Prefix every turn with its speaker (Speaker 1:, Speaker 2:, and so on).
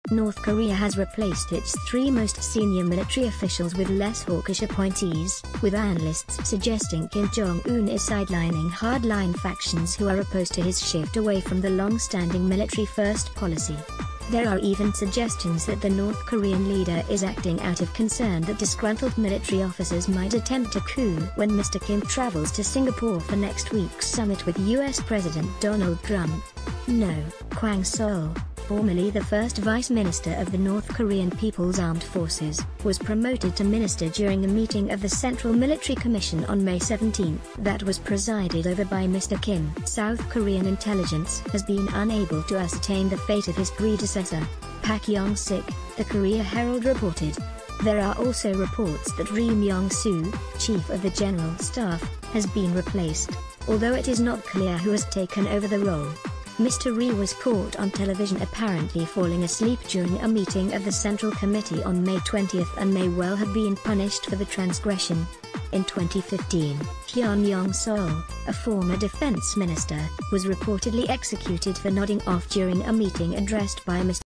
Speaker 1: North Korea has replaced its three most senior military officials with less hawkish appointees, with analysts suggesting Kim Jong-un is sidelining hardline factions who are opposed to his shift away from the long-standing military-first policy. There are even suggestions that the North Korean leader is acting out of concern that disgruntled military officers might attempt a coup when Mr. Kim travels to Singapore for next week's summit with US President Donald Trump. No, Kwang Sol, formerly the first Vice Minister of the North Korean People's Armed Forces, was promoted to minister during a meeting of the Central Military Commission on May 17 that was presided over by Mr. Kim. South Korean intelligence has been unable to ascertain the fate of his predecessor, Pak Yong-sik, the Korea Herald reported. There are also reports that Ri Myong-soo, Chief of the General Staff, has been replaced, although it is not clear who has taken over the role. Mr. Ri was caught on television apparently falling asleep during a meeting of the Central Committee on May 20 and may well have been punished for the transgression. In 2015, Hyun Yong-sol, a former defense minister, was reportedly executed for nodding off during a meeting addressed by Mr.